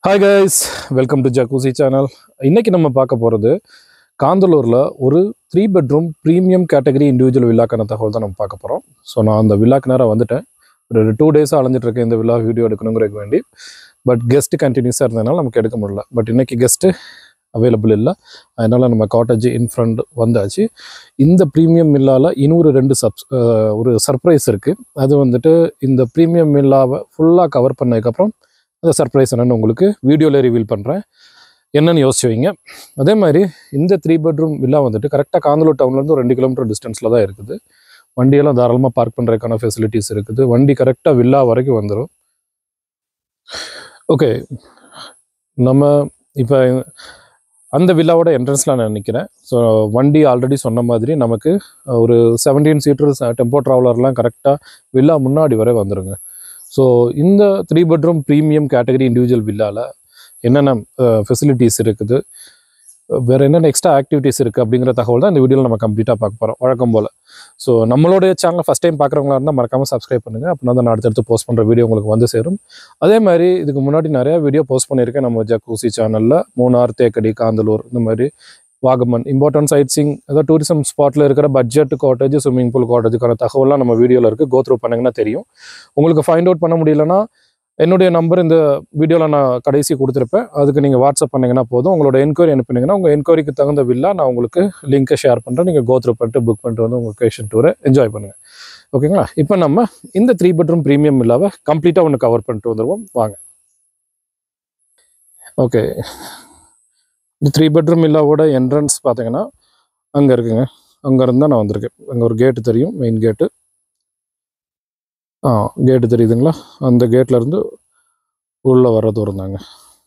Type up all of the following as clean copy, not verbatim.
Hi guys, welcome to Jacuzzi channel. இன்னைக்கு நம்ம பார்க்க போகிறது காந்தலூரில் ஒரு 3 bedroom ப்ரீமியம் கேட்டகரி இண்டிவிஜுவல் வில்லாக்கான தகவல் தான் நம்ம பார்க்க போகிறோம். ஸோ நான் அந்த வில்லாக்கு நேரம் வந்துட்டேன். ஒரு 2 டேஸாக அலைஞ்சிட்டு இருக்கேன் இந்த வில்லா வீடியோ எடுக்கணுங்கிறதுக்கு வேண்டி. பட் கெஸ்ட்டு கண்டினியூஸாக இருந்ததுனால நமக்கு எடுக்க முடியல. பட் இன்னைக்கு கெஸ்ட்டு அவைலபிள் இல்லை. அதனால் நம்ம காட்டேஜ் இன் ஃப்ரண்ட் வந்தாச்சு. இந்த ப்ரீமியம் வில்லாவில் இன்னொரு 2 ஒரு சர்ப்ரைஸ் இருக்குது. அது வந்துட்டு இந்த ப்ரீமியம் வில்லாவை ஃபுல்லாக கவர் பண்ணதுக்கப்புறம் அந்த சர்ப்ரைஸ் என்னென்னு உங்களுக்கு வீடியோவில் ரிவீல் பண்ணுறேன். என்னென்னு யோசிச்சு வைங்க. அதே மாதிரி இந்த 3 bedroom வில்லா வந்துட்டு கரெக்டாக காந்தலூர் டவுன்லேருந்து ஒரு 2 கிலோமீட்டர் டிஸ்டன்ஸில் தான் இருக்குது. வண்டியெல்லாம் தாராளமாக பார்க் பண்ணுறதுக்கான ஃபெசிலிட்டிஸ் இருக்குது. வண்டி கரெக்டாக வில்லா வரைக்கும் வந்துடும். ஓகே, நம்ம இப்போ அந்த வில்லாவோட என்ட்ரன்ஸில் நான் நிற்கிறேன். ஸோ வண்டி ஆல்ரெடி சொன்ன மாதிரி நமக்கு ஒரு 17 சீட்டர் டெம்போ ட்ராவலர்லாம் கரெக்டாக வில்லா முன்னாடி வரை வந்துடுங்க. ஸோ இந்த 3 bedroom ப்ரீமியம் கேட்டகரி இண்டிவிஜுவல் வில்லாவில் என்னென்ன ஃபெசிலிட்டிஸ் இருக்குது, வேறு என்னென்ன எக்ஸ்ட்ரா ஆக்டிவிட்டீஸ் இருக்குது அப்படிங்கிற தகவல் தான் இந்த வீடியோவில் நம்ம கம்ப்ளீட்டாக பார்க்க போகிறோம் வழக்கம் போல். ஸோ நம்மளுடைய சேனலை ஃபஸ்ட் டைம் பார்க்குறவங்களா இருந்தால் மறக்காமல் சப்ஸ்கிரைப் பண்ணுங்கள். அப்படின்னா தான் நான் அடுத்தடுத்து போஸ்ட் பண்ணுற வீடியோ உங்களுக்கு வந்து சேரும். அதே மாதிரி இதுக்கு முன்னாடி நிறையா வீடியோ போஸ்ட் பண்ணியிருக்கேன் நம்ம ஜக்கூசி சேனலில். மூணார், தேக்கடி, காந்தலூர், இந்த மாதிரி வாகமன் இம்பார்ட்டன்ட் சைட்ஸிங், அதாவது டூரிசம் ஸ்பாட்டில் இருக்கிற பட்ஜெட் காட்டேஜ், ஸ்விம்மிங் பூல் காட்டேஜுக்கான தகவலாம் நம்ம வீடியோவில் இருக்குது. கோ த்ரூ பண்ணிங்கன்னா தெரியும். உங்களுக்கு ஃபைண்ட் அவுட் பண்ண முடியலன்னா என்னுடைய நம்பர் இந்த வீடியோவில் நான் கடைசி கொடுத்துருப்பேன். அதுக்கு நீங்கள் வாட்ஸ்அப் பண்ணிங்கன்னா போதும். உங்களோட என்கொயரி அனுப்பினீங்கன்னா உங்கள் என்கொயரிக்கு தகுந்த வில்லா நான் உங்களுக்கு லிங்க்கை ஷேர் பண்ணுறேன். நீங்கள் கோ த்ரூ பண்ணிட்டு புக் பண்ணிட்டு வந்து உங்கள் வெக்கேஷன் டூரை என்ஜாய் பண்ணுங்கள். ஓகேங்களா? இப்போ நம்ம இந்த 3 bedroom ப்ரீமியம் வில்லாவை கம்ப்ளீட்டாக ஒன்று கவர் பண்ணிட்டு வந்துடுவோம். வாங்க. ஓகே, இந்த 3 bedroom வில்லாவோட என்ட்ரன்ஸ் பார்த்தீங்கன்னா அங்கே இருக்குங்க. அங்கேருந்து தான் நான் வந்திருக்கேன். அங்கே ஒரு கேட்டு தெரியும், மெயின் கேட்டு. கேட்டு தெரியுதுங்களா? அந்த கேட்லேருந்து உள்ளே வர தூரம் தாங்க.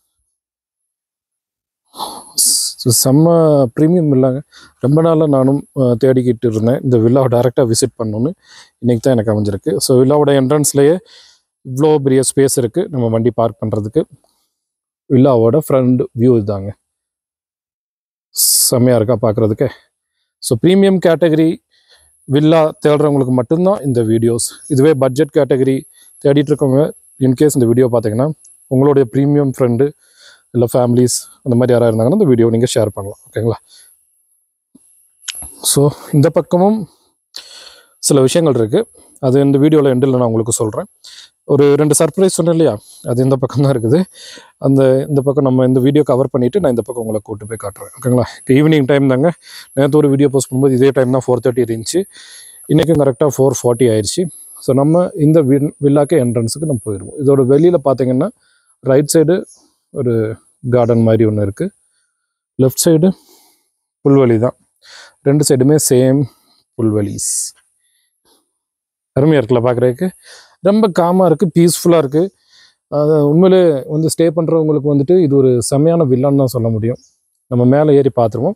செம்ம ப்ரீமியம் வில்லாங்க. ரொம்ப நாளாக நானும் தேடிக்கிட்டு இருந்தேன் இந்த வில்லாவை டேரெக்டாக விசிட் பண்ணணுன்னு. இன்றைக்கி தான் எனக்கு அமைஞ்சிருக்கு. ஸோ வில்லாவோட என்ட்ரன்ஸ்லேயே இவ்வளோ பெரிய ஸ்பேஸ் இருக்குது நம்ம வண்டி பார்க் பண்ணுறதுக்கு. வில்லாவோட ஃப்ரண்ட் வியூ இதுதாங்க. செம்மையாக இருக்கா பார்க்குறதுக்கு. ஸோ ப்ரீமியம் கேட்டகரி வில்லா தேடுறவங்களுக்கு மட்டும்தான் இந்த வீடியோஸ். இதுவே பட்ஜெட் கேட்டகரி தேடிட்டு இருக்கவங்க இன்கேஸ் இந்த வீடியோ பார்த்தீங்கன்னா உங்களுடைய ப்ரீமியம் ஃப்ரெண்டு இல்லை ஃபேமிலிஸ் அந்த மாதிரி யாராக இருந்தாங்கன்னா இந்த வீடியோ நீங்கள் ஷேர் பண்ணலாம். ஓகேங்களா? ஸோ இந்த பக்கமும் சில விஷயங்கள் இருக்குது. அது இந்த வீடியோவில் எண்டில் நான் உங்களுக்கு சொல்கிறேன். ஒரு 2 சர்ப்ரைஸ் சொன்னேன் இல்லையா, அது இந்த பக்கம் தான் இருக்குது. இந்த பக்கம் நம்ம இந்த வீடியோ கவர் பண்ணிவிட்டு நான் இந்த பக்கம் உங்களை கூட்டு போய் காட்டுறேன். ஓகேங்களா? இப்போ ஈவினிங் டைம் தாங்க. நேற்று ஒரு வீடியோ போஸ்ட் பண்ணும்போது இதே டைம் தான் 4:30 இருந்துச்சு. இன்றைக்கும் கரெக்டாக 4:40 ஆயிடுச்சு. ஸோ நம்ம இந்த வில்லாக்கு என்ட்ரன்ஸுக்கு நம்ம போயிடுவோம். இதோட வெளியில் பார்த்தீங்கன்னா ரைட் சைடு ஒரு கார்டன் மாதிரி ஒன்று இருக்குது. லெஃப்ட் சைடு புல்வெளி தான். 2 சைடுமே சேம் புல்வெளிஸ். அருமையாக இருக்குல்ல பார்க்குறதுக்கு? ரொம்ப காமாக இருக்குது, பீஸ்ஃபுல்லாக இருக்குது. அது உண்மையிலே வந்து ஸ்டே பண்ணுறவங்களுக்கு வந்துட்டு இது ஒரு செம்மையான வில்லான்னு தான் சொல்ல முடியும். நம்ம மேலே ஏறி பார்த்துருவோம்.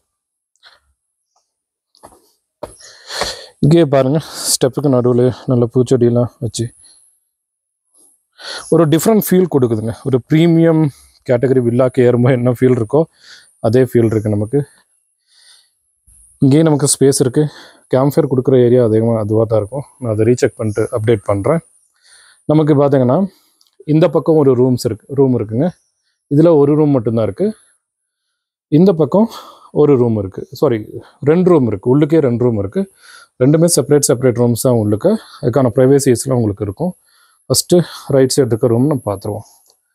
இங்கேயே பாருங்கள், ஸ்டெப்புக்கு நடுவில் நல்ல பூச்செடியெல்லாம் வச்சு ஒரு டிஃப்ரெண்ட் ஃபீல் கொடுக்குதுங்க. ஒரு ப்ரீமியம் கேட்டகரி வில்லாக்கு ஏறும்போது என்ன ஃபீல் இருக்கோ அதே ஃபீல் இருக்குது நமக்கு. இங்கேயே நமக்கு ஸ்பேஸ் இருக்குது. கேம்ப் ஃபயர் கொடுக்குற ஏரியா அதிகமாக அதுவாக தான் இருக்கும். நான் அதை ரீசெக் பண்ணிட்டு அப்டேட் பண்ணுறேன். நமக்கு பார்த்தீங்கன்னா இந்த பக்கம் ஒரு ரூம் இருக்குங்க. இதில் ஒரு ரூம் மட்டும்தான் இருக்குது. இந்த பக்கம் ஒரு ரூம் இருக்குது. சாரி, 2 ரூம் இருக்குது. உள்ளுக்கே 2 ரூம் இருக்குது. ரெண்டுமே செப்பரேட் ரூம்ஸ் தான் உள்ளுக்கு. அதுக்கான ப்ரைவேசிஸ்லாம் உங்களுக்கு இருக்கும். ஃபஸ்ட்டு ரைட் சைடு இருக்க ரூம் நம்ம பார்த்துருவோம்.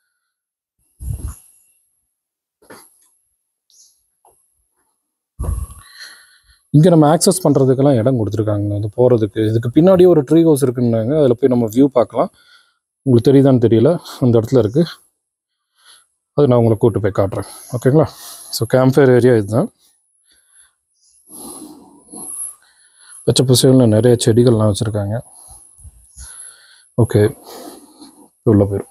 இங்கே நம்ம ஆக்சஸ் பண்ணுறதுக்கெல்லாம் இடம் கொடுத்துருக்காங்க. அது போகிறதுக்கு இதுக்கு பின்னாடியே ஒரு ட்ரீ ஹவுஸ் இருக்குன்னாங்க. அதில் போய் நம்ம வியூ பார்க்கலாம். உங்களுக்கு தெரியுதான்னு தெரியல, அந்த இடத்துல இருக்குது. அது நான் உங்களை கூப்பிட்டு போய் காட்டுறேன். ஓகேங்களா? ஸோ கேம்ப் ஃபயர் ஏரியா இதுதான். பச்சை பசேல்னு நிறைய செடிகள்லாம் வச்சுருக்காங்க. ஓகே, உள்ளே போயிடும்.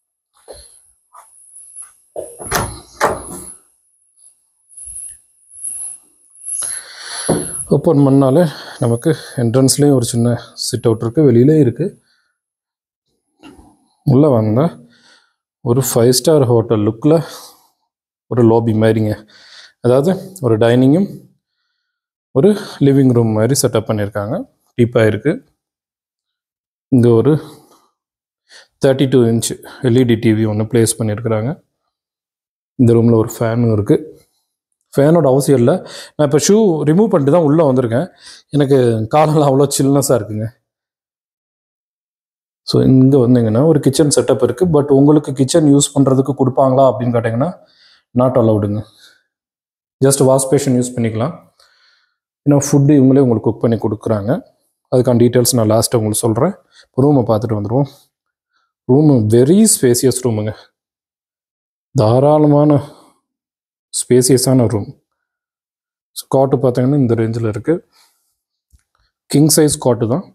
ஓப்பன் பண்ணாலே நமக்கு என்ட்ரன்ஸ்லேயும் ஒரு சின்ன சிட் அவுட் இருக்குது, வெளியிலே இருக்குது. உள்ளே வாங்க. ஒரு 5 star ஹோட்டல் லுக்கில் ஒரு லாபி மாதிரிங்க. அதாவது ஒரு டைனிங்கும் ஒரு லிவிங் ரூம் மாதிரி செட்டப் பண்ணியிருக்காங்க. டீப்பாக இருக்குது. இங்கே ஒரு 32 inch LED டிவி ஒன்று ப்ளேஸ் பண்ணியிருக்கிறாங்க. இந்த ரூமில் ஒரு ஃபேனும் இருக்குது. ஃபேனோட அவசியம் இல்லை. நான் இப்போ ஷூ ரிமூவ் பண்ணிட்டு தான் உள்ளே வந்திருக்கேன். எனக்கு காலெல்லாம் அவ்வளோ சில்னஸாக இருக்குங்க. ஸோ இங்கே வந்தீங்கன்னா ஒரு கிச்சன் செட்டப் இருக்குது. பட் உங்களுக்கு கிச்சன் யூஸ் பண்ணுறதுக்கு கொடுப்பாங்களா அப்படின்னு கேட்டிங்கன்னா நாட் அலவுடுங்க. ஜஸ்ட் வாஷ் பேஷன் யூஸ் பண்ணிக்கலாம். ஏன்னா ஃபுட்டு இவங்களே உங்களுக்கு குக் பண்ணி கொடுக்குறாங்க. அதுக்கான டீட்டெயில்ஸ் நான் லாஸ்ட்டாக உங்களுக்கு சொல்கிறேன். ரூமை பார்த்துட்டு வந்துடுவோம். ரூமு வெரி ஸ்பேசியஸ் ரூமுங்க. தாராளமான ஸ்பேசியஸான ரூம். காட்டு பார்த்தீங்கன்னா இந்த ரேஞ்சில் இருக்குது. கிங் சைஸ் காட்டு தான்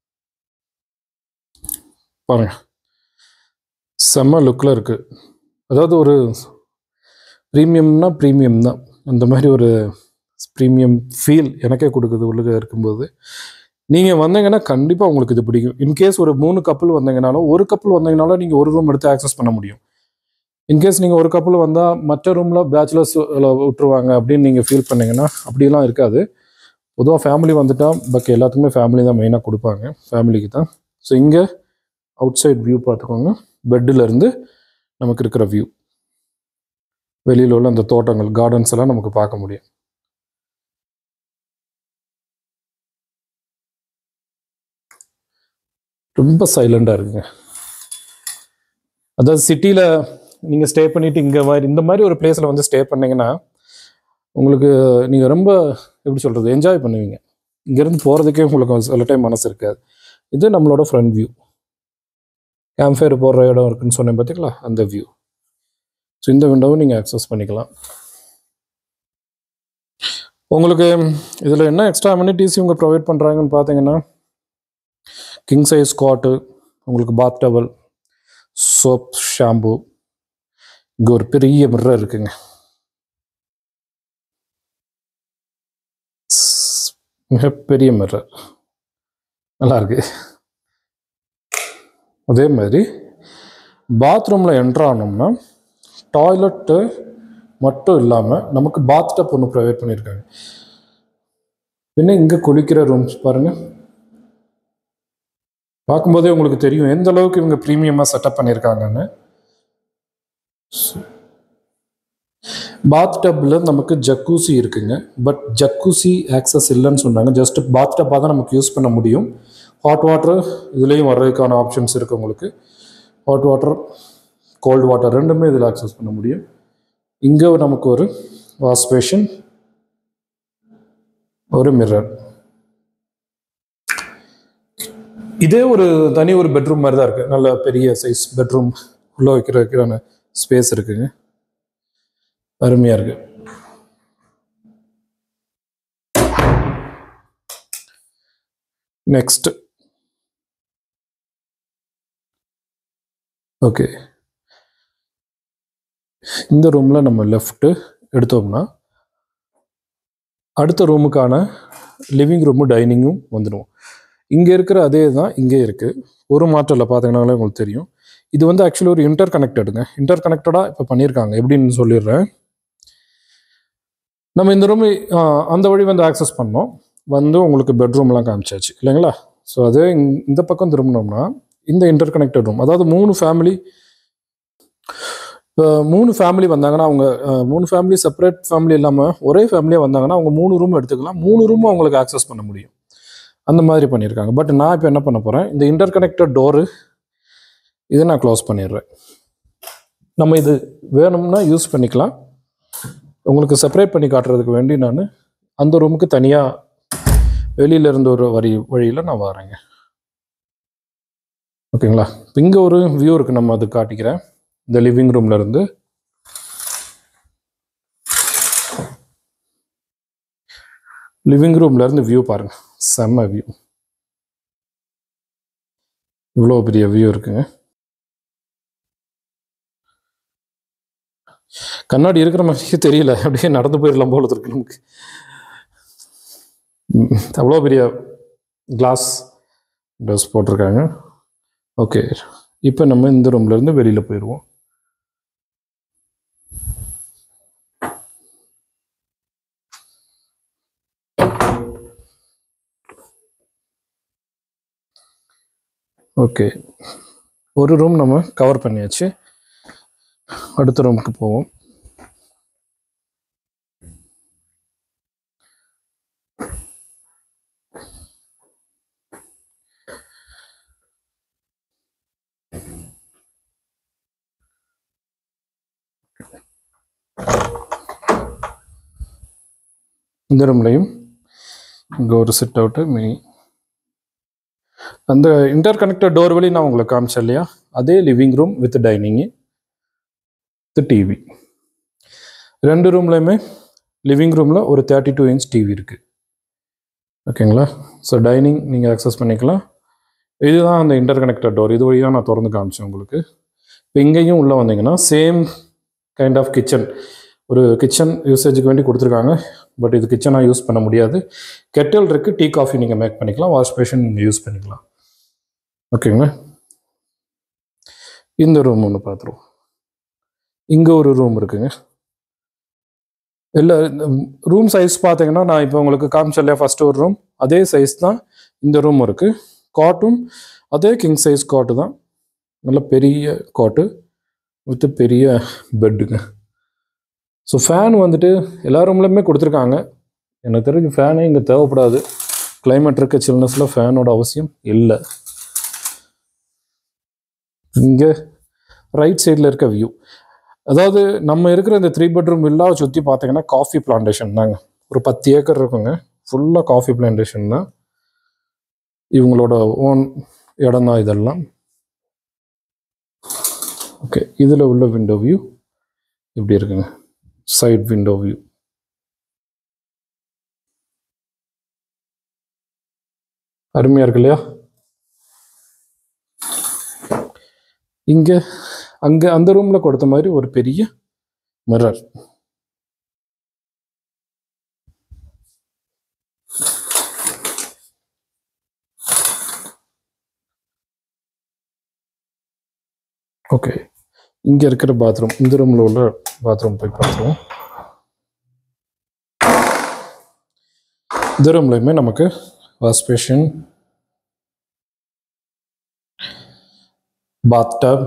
பாருங்கள். செம்ம லுக்கில் இருக்குது. அதாவது ஒரு ப்ரீமியம்னா ப்ரீமியம் தான். அந்த மாதிரி ஒரு ப்ரீமியம் ஃபீல் எனக்கே கொடுக்குது உள்ளே இருக்கும்போது. நீங்கள் வந்தீங்கன்னா கண்டிப்பாக உங்களுக்கு இது பிடிக்கும். இன்கேஸ் ஒரு 3 கப்பல் வந்தீங்கனாலும், ஒரு கப்பல் வந்தீங்கனாலும் நீங்கள் ஒரு ரூம் எடுத்து ஆக்சஸ் பண்ண முடியும். இன்கேஸ் நீங்கள் ஒரு கப்பல் வந்தால் மற்ற ரூமில் பேச்சுலர்ஸ் விட்டுருவாங்க அப்படின்னு நீங்கள் ஃபீல் பண்ணிங்கன்னா அப்படிலாம் இருக்காது. பொதுவாக ஃபேமிலி வந்துட்டால் பாக்கி எல்லாத்துக்குமே ஃபேமிலி தான் மெயினாக கொடுப்பாங்க. ஃபேமிலிக்கு தான். ஸோ இங்கே அவுட் சைட் வியூ பார்த்துக்கோங்க. பெட்டிலேருந்து நமக்கு இருக்கிற வியூ, வெளியில் உள்ள அந்த தோட்டங்கள், கார்டன்ஸ் எல்லாம் நமக்கு பார்க்க முடியும். ரொம்ப சைலண்டாக இருக்குங்க. அதாவது சிட்டியில் நீங்கள் ஸ்டே பண்ணிவிட்டு இந்த மாதிரி ஒரு பிளேஸில் வந்து ஸ்டே பண்ணிங்கன்னா உங்களுக்கு நீங்கள் ரொம்ப எப்படி சொல்கிறது என்ஜாய் பண்ணுவீங்க. இங்கேருந்து போகிறதுக்கே உங்களுக்கு சில டைம் மனசு இருக்காது. இது நம்மளோட ஃப்ரண்ட் வியூ. கேம்ப் ஃபயர் போடுற இடம் இருக்குன்னு சொன்னேன் பார்த்தீங்களா, அந்த வியூ. ஸோ இந்த விண்டோவும் நீங்கள் ஆக்சஸ் பண்ணிக்கலாம். உங்களுக்கு இதில் என்ன எக்ஸ்ட்ரா அம்யூனிட்டிஸ் இவங்க ப்ரொவைட் பண்ணுறாங்கன்னு பார்த்தீங்கன்னா, கிங் சைஸ் காட்டு, உங்களுக்கு பாத் டவல், சோப், ஷாம்பு, இங்கே ஒரு பெரிய மிரர் இருக்குங்க. மிகப்பெரிய மிரர், நல்லா இருக்கு. அதே மாதிரி பாத்ரூமில் என்ட்ரு ஆனோம்னா டாய்லெட்டு மட்டும் இல்லாமல் நமக்கு பாத் டப் ஒன்று ப்ரொவைட் பண்ணியிருக்காங்க. பின்ன இங்கே குளிக்கிற ரூம்ஸ் பாருங்கள். பார்க்கும்போதே உங்களுக்கு தெரியும் எந்த அளவுக்கு இவங்க ப்ரீமியமாக செட்டப் பண்ணியிருக்காங்கன்னு. பாத் டப்பில் நமக்கு ஜக்கூசி இருக்குங்க. பட் ஜக்கூசி ஆக்சஸ் இல்லைன்னு சொன்னாங்க. ஜஸ்ட் பாத் டப்பாக தான் நமக்கு யூஸ் பண்ண முடியும். ஹாட் வாட்டர் இதுலேயும் வர்றதுக்கான ஆப்ஷன்ஸ் இருக்குது உங்களுக்கு. ஹாட் வாட்டர், கோல்டு வாட்டர் ரெண்டுமே இதில் ஆக்சஸ் பண்ண முடியும். இங்கே நமக்கு ஒரு வாஷ் பேஷன், ஒரு மிரர். இதே ஒரு தனி ஒரு பெட்ரூம் மாதிரி தான் இருக்குது. நல்ல பெரிய சைஸ் பெட்ரூம், உள்ளே வைக்கிறதுக்கான ஸ்பேஸ் இருக்குங்க. அருமையாக இருக்கு. நெக்ஸ்ட் ஓகே, இந்த ரூமில் நம்ம லெஃப்ட்டு எடுத்தோம்னா அடுத்த ரூமுக்கான லிவிங் ரூமும் டைனிங்கும் வந்துடும். இங்கே இருக்கிற அதே தான் இங்கே இருக்குது. ஒரு மாற்றத்தில் பார்த்தீங்கன்னாலே உங்களுக்கு தெரியும். இது வந்து ஆக்சுவலி ஒரு இன்டர் கனெக்டடாக இப்போ பண்ணியிருக்காங்க. எப்படின்னு சொல்லிடுறேன். நம்ம இந்த ரூம் அந்த வழி வந்து ஆக்சஸ் பண்ணோம். வந்து உங்களுக்கு பெட்ரூம்லாம் காமிச்சாச்சு இல்லைங்களா. ஸோ அதே இந்த பக்கம் திரும்பினோம்னா இந்த இன்டர் கனெக்டட் ரூம், அதாவது 3 ஃபேமிலி வந்தாங்கன்னா அவங்க 3 ஃபேமிலி செப்பரேட் ஃபேமிலி இல்லாமல் ஒரே ஃபேமிலியாக வந்தாங்கன்னா அவங்க 3 ரூம் எடுத்துக்கலாம். 3 ரூமும் அவங்களுக்கு ஆக்சஸ் பண்ண முடியும். அந்த மாதிரி பண்ணியிருக்காங்க. பட் நான் இப்போ என்ன பண்ண போகிறேன், இந்த இன்டர் கனெக்டட் டோரு இதை நான் க்ளோஸ் பண்ணிடுறேன். நம்ம இது வேணும்னா யூஸ் பண்ணிக்கலாம். உங்களுக்கு செப்பரேட் பண்ணி காட்டுறதுக்கு வேண்டி நான் அந்த ரூமுக்கு தனியாக வெளியிலேருந்து ஒரு வழியில் நான் வரேங்க. ஓகேங்களா. இப்போ இங்கே ஒரு வியூ இருக்குது, நம்ம அது காட்டிக்கிறேன். இந்த லிவிங் ரூம்ல இருந்து வியூ பாருங்க, செம்ம வியூ. இவ்வளோ பெரிய வியூ இருக்குங்க. கண்ணாடி இருக்கிற மாதிரியே தெரியல, அப்படியே நடந்து போயிடலாம் போல இருக்கு நமக்கு. அவ்வளோ பெரிய கிளாஸ் டோர்ஸ் போட்டிருக்காங்க. ஓகே, இப்போ நம்ம இந்த ரூம்ல இருந்து வெளியில் போயிடுவோம். ஓகே, ஒரு ரூம் நம்ம கவர் பண்ணியாச்சு. அடுத்த ரூமுக்கு போவோம். இந்த ரூம்லையும் இங்கே ஒரு சிட் அவுட்டு மினி. அந்த இன்டர் கனெக்டட் டோர் வழி நான் உங்களுக்கு காமிச்சேன் இல்லையா, அதே living room with dining with TV. ரெண்டு ரூம்லையுமே லிவிங் ரூமில் ஒரு 32 இன்ச் டிவி இருக்குது. ஓகேங்களா? ஸோ டைனிங் நீங்கள் அக்சஸ் பண்ணிக்கலாம். இதுதான் அந்த இன்டர் கனெக்டட் டோர். இது வழியாக நான் திறந்து காமிச்சேன் உங்களுக்கு. இப்போ இங்கேயும் உள்ளே வந்தீங்கன்னா சேம் கைண்ட் ஆஃப் கிச்சன், ஒரு கிச்சன் யூசேஜுக்கு வேண்டி கொடுத்துருக்காங்க. பட் இது கிச்சனாக யூஸ் பண்ண முடியாது. கெட்டில் இருக்குது, டீ காஃபி நீங்கள் மேக் பண்ணிக்கலாம், வாஷ் பேஷன் நீங்கள் யூஸ் பண்ணிக்கலாம். ஓகேங்களா? இந்த ரூம் ஒன்று பார்த்துருவோம். இங்கே ஒரு ரூம் இருக்குங்க. இல்லை, ரூம் சைஸ் பார்த்தீங்கன்னா நான் இப்போ உங்களுக்கு காமிச்சேன் இல்லையா ஃபஸ்ட்டு ஒரு ரூம், அதே சைஸ் தான் இந்த ரூம் இருக்குது. காட்டும் அதே கிங் சைஸ் காட்டு தான், நல்ல பெரிய காட்டு வித் பெரிய பெட்டுங்க. ஸோ ஃபேன் வந்துட்டு எல்லா ரூம்லையுமே கொடுத்துருக்காங்க. எனக்கு தெரிஞ்சு ஃபேனே இங்கே தேவைப்படாது. கிளைமேட் இருக்க சில்னஸில் ஃபேனோட அவசியம் இல்லை. இங்கே ரைட் சைடில் இருக்க வியூ, அதாவது நம்ம இருக்கிற இந்த 3 பெட்ரூம் வில்லாவை சுற்றி பார்த்தீங்கன்னா காஃபி பிளான்டேஷன் தாங்க. ஒரு 10 ஏக்கர் இருக்குங்க, ஃபுல்லாக காஃபி பிளான்டேஷன் தான். இவங்களோட ஓன் இடம் தான் இதெல்லாம். ஓகே, இதில் உள்ள விண்டோ வியூ இப்படி இருக்குங்க. சைட் விண்டோ வியூ அருமையாக இருக்கு இல்லையா? இங்கே அங்கே அந்த ரூமில் கொடுத்த மாதிரி ஒரு பெரிய மிரர். ஓகே, இங்கே இருக்கிற பாத்ரூம், இந்த ரூமில் உள்ள பாத்ரூம் போய் பார்த்துருவோம். இந்த ரூம்லையுமே நமக்கு வாஷ் பேஷன், பாத்டப்,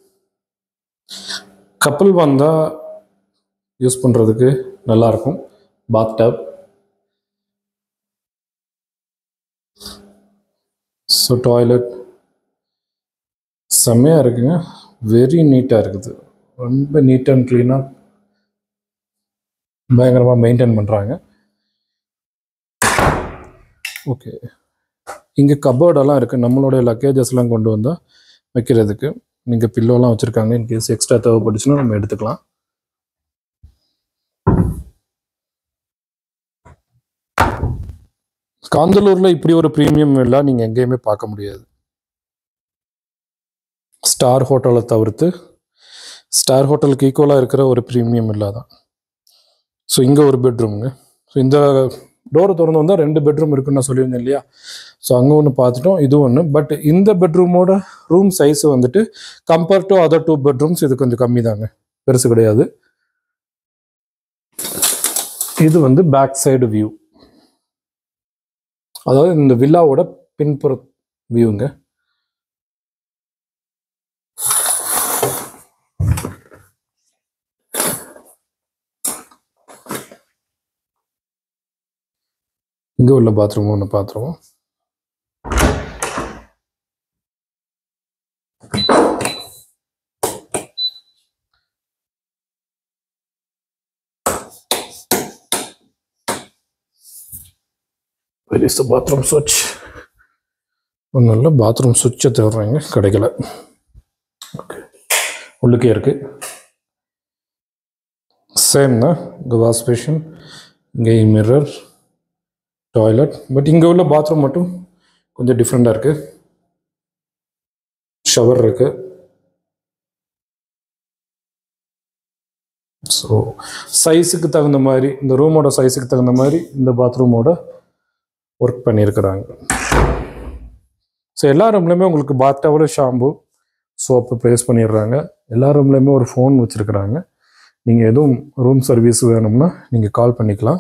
கப்பல் வந்தால் யூஸ் பண்ணுறதுக்கு நல்லாயிருக்கும். பாத்டப், ஸோ டாய்லெட் செம்மையாக இருக்குங்க. வெரி நீட்டாக இருக்குது. ரொம்ப நீட் அண்ட் க்ளீனாக பயங்கரமாக மெயின்டைன் பண்ணுறாங்க. ஓகே, இங்கே கபோர்டெல்லாம் இருக்குது. நம்மளுடைய லக்கேஜஸ்லாம் கொண்டு வந்தால் வைக்கிறதுக்கு நீங்கள் பில்லோலாம் வச்சுருக்காங்க. இன்கேஸ் எக்ஸ்ட்ரா தேவைப்பட்டுச்சுன்னா நம்ம எடுத்துக்கலாம். காந்தலூரில் இப்படி ஒரு ப்ரீமியம் வில்லா நீங்கள் எங்கேயுமே பார்க்க முடியாது. ஸ்டார் ஹோட்டலை தவிர்த்து ஸ்டார் ஹோட்டலுக்கு ஈக்குவலாக இருக்கிற ஒரு ப்ரீமியம் வில்லா தான். ஸோ இங்கே ஒரு பெட்ரூமுங்க. ஸோ இந்த டோரை திறந்து வந்தால் 2 பெட்ரூம் இருக்குன்னு நான் சொல்லியிருந்தேன் இல்லையா? ஸோ அங்கே ஒன்று பார்த்துட்டோம், இது ஒன்று. பட் இந்த பெட்ரூமோட ரூம் சைஸ் வந்துட்டு கம்பேர் டு அதர் 2 பெட்ரூம்ஸ் இது கொஞ்சம் கம்மி தாங்க, பெருசு கிடையாது. இது வந்து பேக் சைடு வியூ, அதாவது இந்த வில்லாவோட பின்புற வியூங்க. இங்கே உள்ள பாத்ரூம் ஒன்று பார்த்துருவோம். Where is the bathroom switch? ஒன்றும் இல்லை, பாத்ரூம் சுவிட்சை தேடுறாங்க, கிடைக்கல. ஓகே, உள்ளுக்கே இருக்குது. சேம் தான். இங்கே வாஷ் பேஷன், இங்கே மிரர், டாய்லெட். பட் இங்கே உள்ள பாத்ரூம் மட்டும் கொஞ்சம் டிஃப்ரெண்ட்டாக இருக்குது. ஷவர் இருக்குது. ஸோ சைஸுக்கு தகுந்த மாதிரி, இந்த ரூமோட சைஸுக்கு தகுந்த மாதிரி இந்த பாத்ரூமோட ஒர்க் பண்ணியிருக்கிறாங்க. ஸோ எல்லா ரூம்லேயுமே உங்களுக்கு bath towel, shampoo, soap place பண்ணிடுறாங்க. எல்லா ரூம்லேயுமே ஒரு ஃபோன் வச்சுருக்குறாங்க. நீங்கள் எதுவும் ரூம் சர்வீஸ் வேணும்னா நீங்கள் கால் பண்ணிக்கலாம்.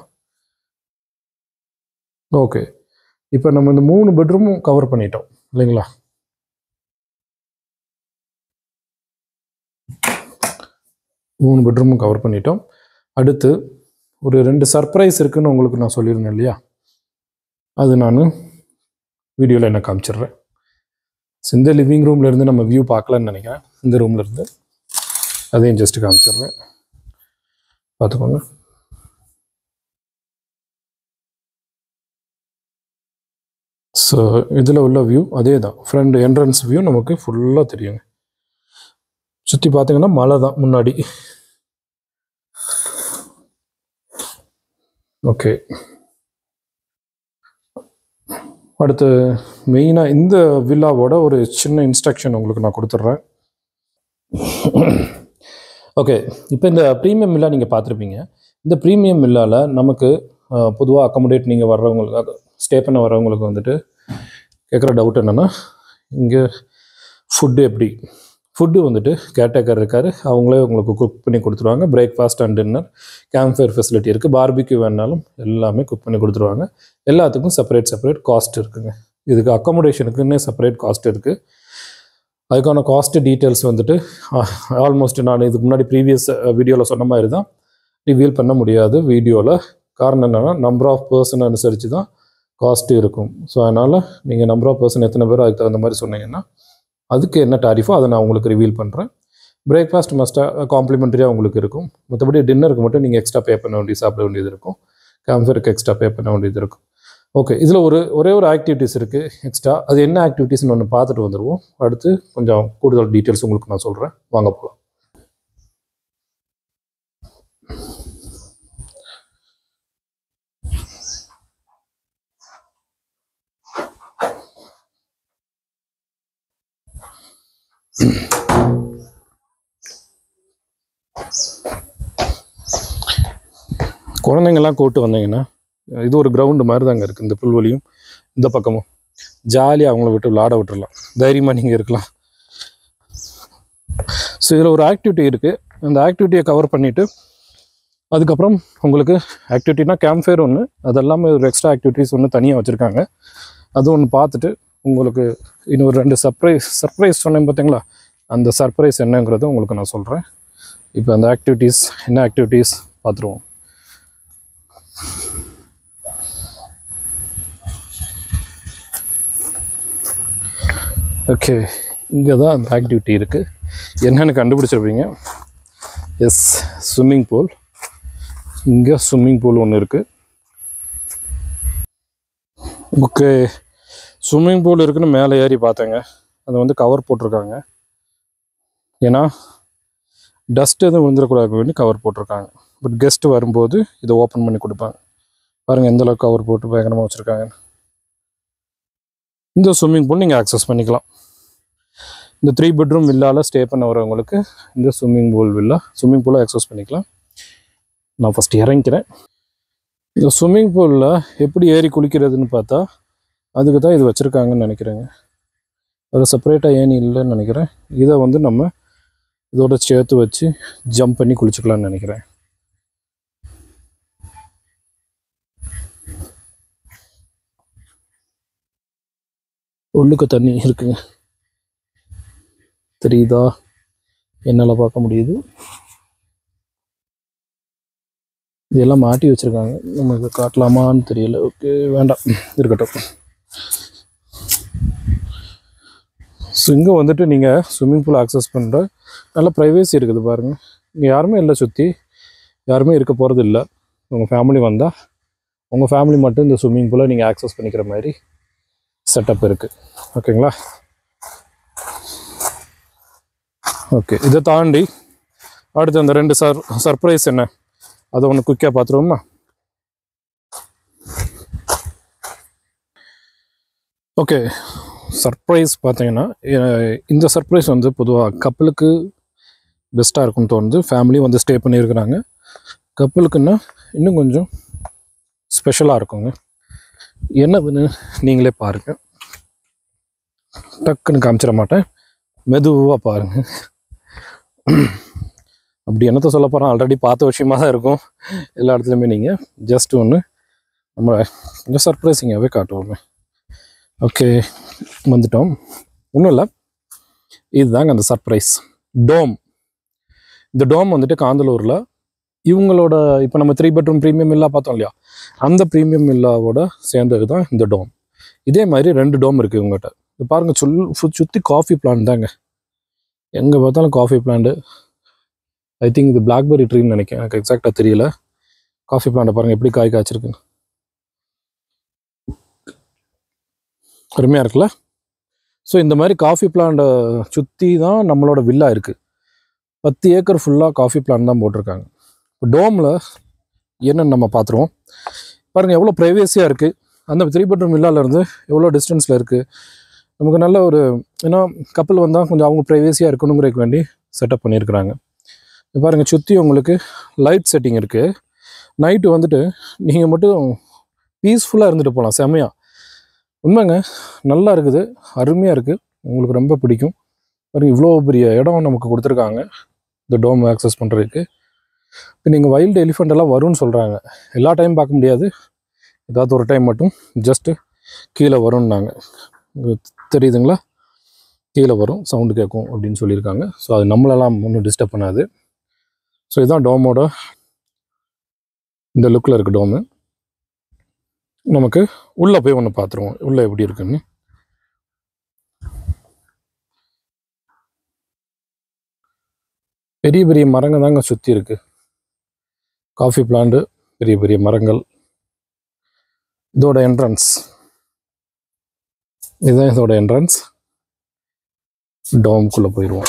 ஓகே, இப்போ நம்ம இந்த 3 பெட்ரூமும் கவர் பண்ணிட்டோம் இல்லைங்களா? மூணு பெட்ரூமும் கவர் பண்ணிட்டோம். அடுத்து ஒரு 2 சர்ப்ரைஸ் இருக்குன்னு உங்களுக்கு நான் சொல்லியிருந்தேன் இல்லையா? அது நான் வீடியோவில் என்ன காமிச்சிடுறேன். இந்த லிவிங் ரூம்லேருந்து நம்ம வியூ பார்க்கலான்னு நினைக்கிறேன். இந்த ரூம்லேருந்து அதையும் ஜஸ்ட்டு காமிச்சிடுறேன், பார்த்துக்கோங்க. ஸோ இதில் உள்ள வியூ அதே தான், ஃப்ரண்ட் என்ட்ரன்ஸ் வியூ நமக்கு ஃபுல்லாக தெரியுங்க. சுற்றி பார்த்தீங்கன்னா மலை தான் முன்னாடி. ஓகே, அடுத்து மெயினாக இந்த வில்லாவோட ஒரு சின்ன இன்ஸ்ட்ரக்ஷன் உங்களுக்கு நான் கொடுத்துட்றேன். ஓகே, இப்போ இந்த ப்ரீமியம் வில்லா நீங்கள் பார்த்துருப்பீங்க. இந்த ப்ரீமியம் வில்லாவில் நமக்கு பொதுவாக அக்கமடேட் நீங்கள் வர்றவங்களுக்கு, ஸ்டே பண்ண வர்றவங்களுக்கு வந்துட்டு கேட்குற டவுட் என்னென்னா, இங்கே ஃபுட்டு எப்படி? ஃபுட்டு வந்துட்டு கேர்டேக்கர் இருக்கார், அவங்களே உங்களுக்கு குக் பண்ணி கொடுத்துருவாங்க. Breakfast and dinner, camp fire facility இருக்குது, பார்பிக்யூ வேணாலும் எல்லாமே குக் பண்ணி கொடுத்துருவாங்க. எல்லாத்துக்கும் செப்பரேட் காஸ்ட் இருக்குங்க. இதுக்கு அக்காமடேஷனுக்குன்னே செப்பரேட் காஸ்ட் இருக்குது. அதுக்கான காஸ்ட் டீட்டெயில்ஸ் வந்துட்டு ஆல்மோஸ்ட் நான் இதுக்கு முன்னாடி ப்ரீவியஸ் வீடியோவில் சொன்ன மாதிரி தான் ரிவீல் பண்ண முடியாது வீடியோவில். காரணம் என்னென்னா, நம்பர் ஆஃப் பர்சன் அனுசரித்து தான் காஸ்ட்டு இருக்கும். ஸோ அதனால் நீங்கள் நம்பர் ஆஃப் பர்சன் எத்தனை பேர் அதுக்கு தகுந்த மாதிரி சொன்னீங்கன்னா அதுக்கு என்ன டாரிஃபோ அதை நான் உங்களுக்கு ரிவீல் பண்ணுறேன். பிரேக்ஃபாஸ்ட் மஸ்ட்டாக காம்ப்ளிமெண்ட்ரியாக உங்களுக்கு இருக்கும். மற்றபடி டின்னருக்கு மட்டும் நீங்கள் எக்ஸ்ட்ரா பே பண்ண சாப்பிட வேண்டியது இருக்கும். கேம்ஃபருக்கு எக்ஸ்ட்ரா பே பண்ண வேண்டியது இருக்கும். ஓகே, இதில் ஒரே ஒரு ஆக்டிவிட்டீஸ் இருக்குது எக்ஸ்ட்ரா. அது என்ன ஆக்டிவிட்டீஸ்னு ஒன்று பார்த்துட்டு வந்துடுவோம். அடுத்து கொஞ்சம் கூடுதல் டீட்டெயில்ஸ் உங்களுக்கு நான் சொல்கிறேன். வாங்க போகலாம். குழந்தைங்கள்லாம் கூப்பிட்டு வந்தீங்கன்னா இது ஒரு கிரவுண்டு மாதிரி தாங்க இருக்குது. இந்த புல்வெளியும் இந்த பக்கமும் ஜாலியாக அவங்கள விட்டு விளாட விட்டுடலாம். தைரியமாக நீங்கள் இருக்கலாம். ஸோ இதில் ஒரு ஆக்டிவிட்டி இருக்குது. அந்த ஆக்டிவிட்டியை கவர் பண்ணிவிட்டு அதுக்கப்புறம் உங்களுக்கு ஆக்டிவிட்டினா கேம்ப் ஃபயர் ஒன்று, அது எல்லாமே ஒரு எக்ஸ்ட்ரா ஆக்டிவிட்டீஸ் ஒன்று தனியாக வச்சுருக்காங்க. அது ஒன்று பார்த்துட்டு உங்களுக்கு இன்னொரு 2 சர்ப்ரைஸ் சொன்னேன் பார்த்தீங்களா, அந்த சர்ப்ரைஸ் என்னங்கிறத உங்களுக்கு நான் சொல்கிறேன். இப்போ அந்த ஆக்டிவிட்டீஸ் என்ன ஆக்டிவிட்டீஸ் பார்த்துருவோம். ஓகே, இங்கே தான் அந்த ஆக்டிவிட்டி இருக்குது. என்னென்னு கண்டுபிடிச்சிருப்பீங்க. Yes, swimming pool. இங்கே ஸ்விம்மிங் பூல் ஒன்று இருக்குது. ஓகே, ஸ்விம்மிங் பூல் இருக்குன்னு மேலே ஏறி பார்த்தேங்க. அதை வந்து கவர் போட்டிருக்காங்க. ஏன்னா டஸ்ட் எதுவும் விழுந்துடக்கூடாது வேண்டி கவர் போட்டிருக்காங்க. பட் கெஸ்ட்டு வரும்போது இதை ஓப்பன் பண்ணி கொடுப்பாங்க. பாருங்கள் எந்தளவுக்கு கவர் போட்டு பயங்கரமாக வச்சுருக்காங்க. இந்த ஸ்விம்மிங் பூல் நீங்கள் ஆக்சஸ் பண்ணிக்கலாம். இந்த 3 பெட்ரூம் வில்லாவில் ஸ்டே பண்ண வரவங்களுக்கு இந்த ஸ்விம்மிங் பூலை ஆக்சஸ் பண்ணிக்கலாம். நான் ஃபஸ்ட்டு இறங்கிக்கிறேன். இந்த ஸ்விம்மிங் பூலில் எப்படி ஏறி குளிக்கிறதுன்னு பார்த்தா அதுக்கு தான் இது வச்சுருக்காங்கன்னு நினைக்கிறேங்க. அது செப்பரேட்டாக ஏணி இல்லைன்னு நினைக்கிறேன். இதை வந்து நம்ம இதோட சேர்த்து வச்சு ஜம்ப் பண்ணி குளிச்சுக்கலான்னு நினைக்கிறேன். உள்ளுக்கு தண்ணி இருக்குங்க, தெரியுதா? என்னால் பார்க்க முடியுது. இதெல்லாம் மாட்டி வச்சுருக்காங்க, நமக்கு காட்டலாமான்னு தெரியல. ஓகே, வேண்டாம், இருக்கட்டும். ஸோ இங்கே வந்துட்டு நீங்கள் ஸ்விம்மிங் பூல் ஆக்சஸ் பண்ணுற நல்ல ப்ரைவேசி இருக்குது பாருங்கள். இங்கே யாருமே இல்லை, சுற்றி யாருமே இருக்க போகிறது இல்லை. உங்கள் ஃபேமிலி வந்தால் உங்கள் ஃபேமிலி மட்டும் இந்த ஸ்விம்மிங் பூலை நீங்கள் ஆக்சஸ் பண்ணிக்கிற மாதிரி செட்டப் இருக்குது. ஓகேங்களா? ஓகே, இதை தாண்டி அடுத்து அந்த 2 சர்ப்ரைஸ் என்ன, அதை ஒன்று குயிக்காக பார்த்துருவோமா? ஓகே, சர்ப்ரைஸ் பார்த்தீங்கன்னா இந்த சர்ப்ரைஸ் வந்து பொதுவாக கப்பலுக்கு பெஸ்ட்டாக இருக்கும்னு தோணுது. ஃபேமிலி வந்து ஸ்டே பண்ணியிருக்கிறாங்க. கப்பலுக்குன்னா இன்னும் கொஞ்சம் ஸ்பெஷலாக இருக்குங்க. என்னதுன்னு நீங்களே பாருங்கள். டக்குன்னு காமிச்சிட மாட்டேன், மெதுவாக பாருங்கள். அப்படி என்னத்தை சொல்ல போகிறோம், ஆல்ரெடி பார்த்த விஷயமாக தான் இருக்கும் எல்லா இடத்துலையுமே. நீங்கள் ஜஸ்ட் ஒன்று நம்ம கொஞ்சம் சர்ப்ரைசிங்காகவே காட்டுவோமே. ஓகே, வந்துட்டோம். ஒன்றும் இல்லை, இதுதாங்க அந்த சர்ப்ரைஸ் டோம். இந்த டோம் வந்துட்டு காந்தலூரில் இவங்களோட இப்போ நம்ம 3 பெட்ரூம் ப்ரீமியம் வில்லா பார்த்தோம் இல்லையா, அந்த ப்ரீமியம் வில்லாவோட சேர்ந்தது தான் இந்த டோம். இதே மாதிரி 2 டோம் இருக்குது இவங்ககிட்ட. இப்போ பாருங்கள், சுற்றி காஃபி பிளான்ட் தாங்க. எங்கே பார்த்தாலும் காஃபி பிளான்ட்டு. ஐ திங்க் இது பிளாக்பெர்ரி ட்ரீன்னு நினைக்கிறேன், எனக்கு எக்ஸாக்டாக தெரியல. காஃபி பிளான்ட்டை பாருங்கள் எப்படி காய் காய்ச்சிருக்கு. அருமையாக இருக்குல்ல? ஸோ இந்த மாதிரி காஃபி பிளான்ட்டை சுற்றி தான் நம்மளோட வில்லா இருக்குது. 10 ஏக்கர் ஃபுல்லாக காஃபி பிளான் தான் போட்டிருக்காங்க. இப்போ டோமில் என்னென்னு நம்ம பார்த்துருவோம். பாருங்கள் எவ்வளோ ப்ரைவேசியாக இருக்குது. அந்த 3 பெட்ரூம் வில்லாலேருந்து எவ்வளோ டிஸ்டன்ஸில் இருக்குது. நமக்கு நல்ல ஒரு ஏன்னா கப்பல் வந்தால் கொஞ்சம் அவங்க ப்ரைவேசியாக இருக்கணுங்கிறதுக்கு வேண்டி செட்டப் பண்ணியிருக்கிறாங்க. பாருங்கள் சுற்றி உங்களுக்கு லைட் செட்டிங் இருக்குது. நைட்டு வந்துட்டு நீங்கள் மட்டும் பீஸ்ஃபுல்லாக இருந்துட்டு போகலாம். செம்மையாக உண்மைங்க, நல்லா இருக்குது, அருமையாக இருக்குது, உங்களுக்கு ரொம்ப பிடிக்கும். பாருங்கள் இவ்வளோ பெரிய இடம் நமக்கு கொடுத்துருக்காங்க இந்த டோம் ஆக்சஸ் பண்ணுறதுக்கு. இப்போ நீங்கள் வைல்டு எலிஃபெண்ட் எல்லாம் வரும்னு சொல்கிறாங்க. எல்லா டைம் பார்க்க முடியாது, ஏதாவது ஒரு டைம் மட்டும் ஜஸ்ட்டு கீழே வரும்னாங்க. தெரியுதுங்களா? கீழே வரும், சவுண்டு கேட்கும் அப்படின்னு சொல்லியிருக்காங்க. ஸோ அது நம்மளெல்லாம் ஒன்றும் டிஸ்டர்ப் பண்ணாது. ஸோ இதுதான் டோமோட இந்த லுக்கில் இருக்குது டோமு. நமக்கு உள்ளே போய் ஒன்று பார்த்துருவோம் உள்ளே எப்படி இருக்குன்னு. பெரிய பெரிய மரங்கள் தாங்க சுற்றி இருக்குது. காஃபி பிளான்ட்டு, பெரிய பெரிய மரங்கள். இதோட என்ட்ரன்ஸ் இதுதான் இதோட என்ட்ரன்ஸ். டோம்குள்ளே போயிடுவோம்.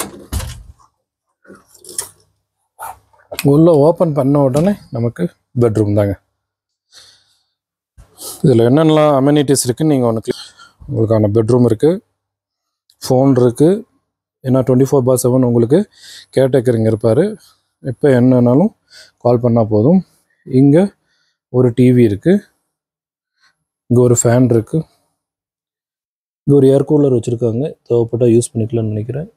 உள்ளே ஓப்பன் பண்ண உடனே நமக்கு பெட்ரூம் தாங்க. இதில் என்னென்னலாம் அமெனிட்டிஸ் இருக்குதுன்னு நீங்கள் ஒன்று உங்களுக்கான பெட்ரூம் இருக்குது, ஃபோன் இருக்குது. ஏன்னா 24/7 உங்களுக்கு கேர்டேக்கர் இங்கே இருப்பார். எப்போ என்னன்னாலும் கால் பண்ணால் போதும். இங்கே ஒரு டிவி இருக்குது, இங்கே ஒரு ஃபேன் இருக்குது, இங்கே ஒரு ஏர் கூலர் வச்சுருக்காங்க, தேவைப்பட்டால் யூஸ் பண்ணிக்கலாம்னு நினைக்கிறேன்.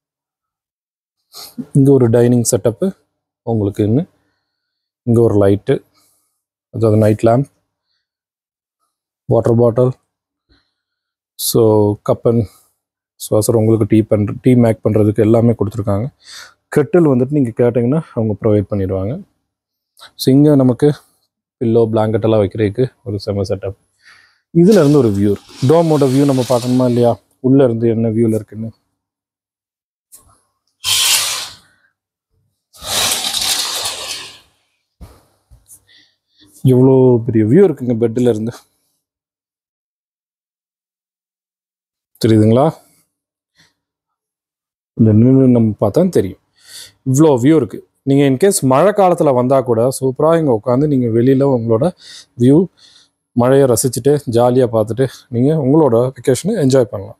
இங்கே ஒரு டைனிங் செட்டப்பு உங்களுக்கு. இன்னும் இங்கே ஒரு லைட்டு, அதாவது night lamp, water bottle, so cup and saucer உங்களுக்கு டீ மேக் பண்ணுறதுக்கு எல்லாமே கொடுத்துருக்காங்க. கெட்டில் வந்துட்டு நீங்கள் கேட்டிங்கன்னா அவங்க ப்ரொவைட் பண்ணிடுவாங்க. ஸோ இங்கே நமக்கு பில்லோ பிளாங்கெட் எல்லாம் வைக்கிறதுக்கு ஒரு செம செட்டப். இதில் இருந்து ஒரு வியூ, டோமோட வியூ நம்ம பார்க்கணுமா இல்லையா? உள்ளே இருந்து என்ன வியூவில் இருக்குன்னு. எவ்வளோ பெரிய வியூ இருக்குங்க பெட்டில் இருந்து, தெரியுதுங்களா? இந்த நின்று நம்ம பார்த்தா தெரியும் இவ்வளோ வியூ இருக்குது. நீங்கள் இன்கேஸ் மழை காலத்தில் வந்தால் கூட சூப்பராக இங்கே உட்காந்து நீங்கள் வெளியில் உங்களோட வியூ மழையை ரசிச்சுட்டு ஜாலியாக பார்த்துட்டு நீங்கள் உங்களோட வெக்கேஷனை என்ஜாய் பண்ணலாம்.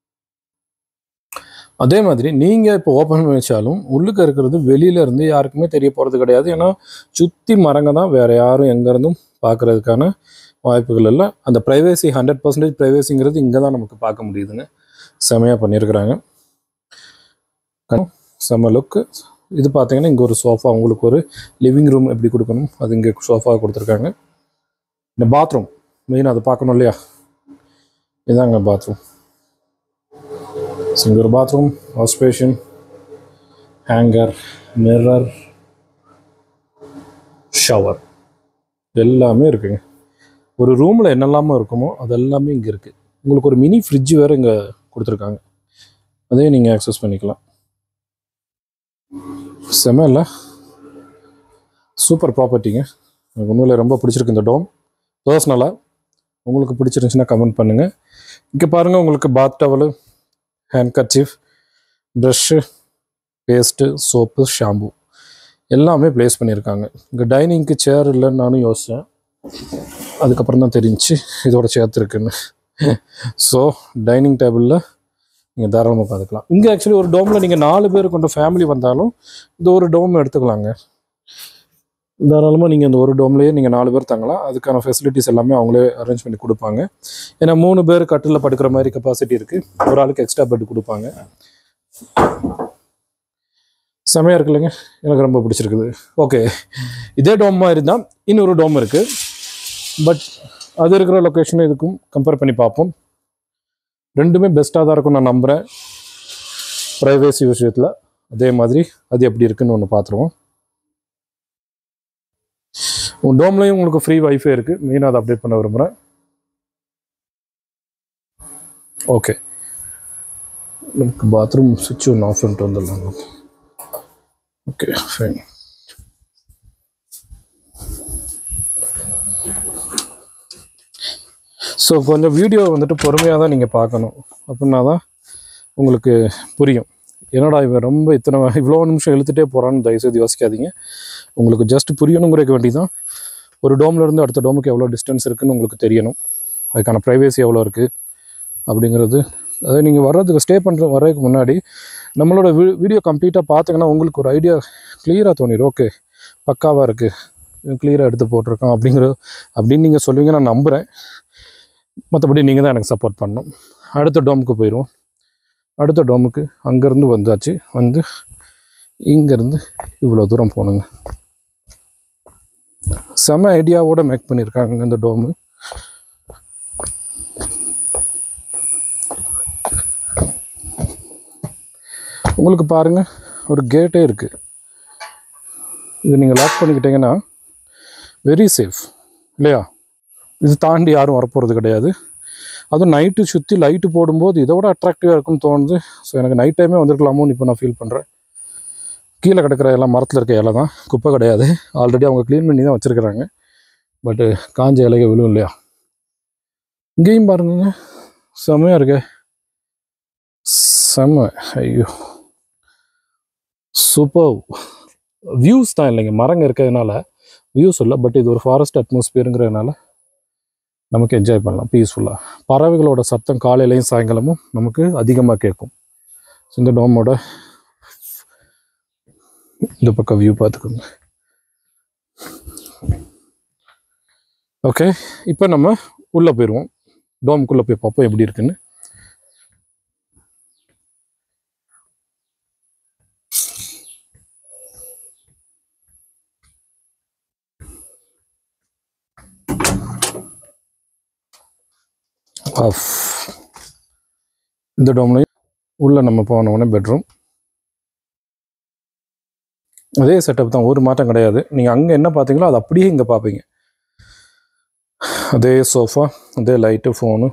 அதே மாதிரி நீங்கள் இப்போ ஓப்பன் பண்ணி வச்சாலும் உள்ளுக்கு இருக்கிறது வெளியில இருந்து யாருக்குமே தெரிய போகிறது கிடையாது. ஏன்னா சுற்றி மரங்க தான், வேறு யாரும் எங்கேருந்தும் பார்க்குறதுக்கான வாய்ப்புகள் இல்லை. அந்த ப்ரைவேசி 100% ப்ரைவேசிங்கிறது இங்கே தான் நமக்கு பார்க்க முடியுதுங்க. செமையாக பண்ணியிருக்கிறாங்க, செம்ம லுக்கு. இது பார்த்தீங்கன்னா இங்கே ஒரு சோஃபா, உங்களுக்கு ஒரு லிவிங் ரூம் எப்படி கொடுக்கணும் அது இங்கே சோஃபா கொடுத்துருக்காங்க. இந்த பாத்ரூம் மெயினாக அதை பார்க்கணும் இல்லையா? இதுதாங்க பாத்ரூம். இங்கே ஒரு bathroom, wash basin, hanger, mirror, shower எல்லாமே இருக்குங்க. ஒரு ரூமில் என்னெல்லாமோ இருக்குமோ அதெல்லாமே இங்கே இருக்குது. உங்களுக்கு ஒரு மினி ஃப்ரிட்ஜ் வேறு இங்கே கொடுத்துருக்காங்க, அதையும் நீங்கள் ஆக்சஸ் பண்ணிக்கலாம். செம இல்லை? சூப்பர் ப்ராப்பர்ட்டிங்க. எனக்கு உண்மையிலே ரொம்ப பிடிச்சிருக்கு இந்த டோம். பர்சனலாக உங்களுக்கு பிடிச்சிருந்துச்சுன்னா கமெண்ட் பண்ணுங்கள். இங்கே பாருங்கள், உங்களுக்கு bath towel, handkerchief, brush, paste, soap, shampoo எல்லாமே ப்ளேஸ் பண்ணியிருக்காங்க. இங்கே டைனிங்க்கு சேர் இல்லைன்னு நானும் யோசித்தேன், அதுக்கப்புறம் தான் தெரிஞ்சு இதோட சேர்த்துருக்குன்னு. ஸோ டைனிங் டேபிளில் நீங்கள் தாராளமாக பார்த்துக்கலாம். இங்கே ஆக்சுவலி ஒரு டோமில் நீங்கள் 4 பேர் கொண்ட ஃபேமிலி வந்தாலும் இந்த ஒரு டோம் எடுத்துக்கலாங்க. தாராளமாக நீங்கள் இந்த ஒரு டோம்லேயே நீங்கள் 4 பேர் தங்கலாம். அதுக்கான ஃபெசிலிட்டிஸ் எல்லாமே அவங்களே அரேஞ்ச் பண்ணி கொடுப்பாங்க. ஏன்னா 3 பேர் கட்டில் படுக்கிற மாதிரி கெப்பாசிட்டி இருக்குது. ஒரு ஆளுக்கு எக்ஸ்ட்ரா பெட் கொடுப்பாங்க. செமையாக இருக்கு இல்லைங்க? எனக்கு ரொம்ப பிடிச்சிருக்குது. ஓகே, இதே டோம் மாதிரி தான் இன்னொரு டோம் இருக்குது. பட் அது இருக்கிற லொக்கேஷனும் இதுக்கும் கம்பேர் பண்ணி பார்ப்போம். ரெண்டுமே பெஸ்ட்டாக தான் இருக்கும் நான் நம்புகிறேன் ப்ரைவேசி விஷயத்தில். அதே மாதிரி அது எப்படி இருக்குன்னு ஒன்று பார்த்துருவோம். டோம்லையும் உங்களுக்கு ஃப்ரீ வைஃபை இருக்குது, மெயினாக அதை அப்டேட் பண்ண விரும்புகிறேன். ஓகே, நமக்கு பாத்ரூம் சுவிட்ச் ஒன்று ஆஃப் பண்ணிட்டு வந்துடலாம். Okay fine. ஸோ கொஞ்சம் வீடியோ வந்துட்டு பொறுமையாக தான் நீங்கள் பார்க்கணும். அப்படின்னா தான் உங்களுக்கு புரியும். என்னடா இவன் ரொம்ப இவ்வளோ நிமிஷம் இழுத்துட்டே போகிறான்னு தயவுசெய்து யோசிக்காதீங்க. உங்களுக்கு ஜஸ்ட் புரியணுங்கிறக்க வேண்டி தான். ஒரு டோம்லேருந்து அடுத்த டோமுக்கு எவ்வளோ டிஸ்டன்ஸ் இருக்குதுன்னு உங்களுக்கு தெரியணும். அதுக்கான ப்ரைவேசி எவ்வளோ இருக்குது அப்படிங்கிறது. அதாவது நீங்கள் வர்றதுக்கு முன்னாடி நம்மளோட வீடியோ கம்ப்ளீட்டாக பார்த்தீங்கன்னா உங்களுக்கு ஒரு ஐடியா கிளியராக தோணிடும். ஓகே, பக்காவாக இருக்குது, கிளியராக எடுத்து போட்டிருக்கோம் அப்படின்னு நீங்கள் சொல்லுவீங்க, நான் நம்புகிறேன். மற்றபடி நீங்கள் தான் எனக்கு சப்போர்ட் பண்ணணும். அடுத்த டோமுக்கு போயிடுவோம். அடுத்த டோமுக்கு அங்கேருந்து வந்தாச்சு. இங்கேருந்து இவ்வளோ தூரம் போகணுங்க. செம ஐடியாவோடு மேக் பண்ணியிருக்காங்க இந்த டோமு. உங்களுக்கு பாருங்கள், ஒரு கேட்டே இருக்குது. இது நீங்கள் லாக் பண்ணிக்கிட்டீங்கன்னா வெரி சேஃப் இல்லையா? இது தாண்டி யாரும் வரப்போகிறது கிடையாது. அதுவும் நைட்டு சுற்றி லைட்டு போடும்போது இதோட அட்ராக்டிவாக இருக்குன்னு தோணுது. ஸோ எனக்கு நைட் டைமே வந்திருக்கலாமோன்னு இப்போ நான் ஃபீல் பண்ணுறேன். கீழே கிடக்கிற எல்லாம் மரத்தில் இருக்க இலை தான், குப்பை கிடையாது. ஆல்ரெடி அவங்க க்ளீன் பண்ணி தான் வச்சுருக்கிறாங்க. பட்டு காஞ்ச இலைக விழும் இல்லையா? இங்கேயும் பாருங்க, செம்மையாக இருக்கு. செம்ம, ஐயோ சூப்பர் வியூஸ் தான். இல்லைங்க, மரங்க இருக்கிறதுனால வியூஸ் இல்லை. பட் இது ஒரு ஃபாரஸ்ட் அட்மாஸ்பியருங்கிறதுனால நமக்கு என்ஜாய் பண்ணலாம் பீஸ்ஃபுல்லாக. பறவைகளோட சத்தம் காலையிலையும் சாயங்காலமும் நமக்கு அதிகமாக கேட்கும். இந்த டோமோட இந்த பக்கம் வியூ பார்த்துக்கோங்க. ஓகே, இப்போ நம்ம உள்ளே போயிடுவோம். டோமுக்குள்ளே போய் பார்ப்போம் எப்படி இருக்குன்னு. இந்த டோம்லையும் உள்ள நம்ம போனோடனே பெட்ரூம். அதே செட்டப் தான், ஒரு மாற்றம் கிடையாது. நீங்கள் அங்கே என்ன பார்த்தீங்களோ அது அப்படியே இங்கே பார்ப்பீங்க. அதே சோஃபா, அதே லைட்டு, ஃபோனு,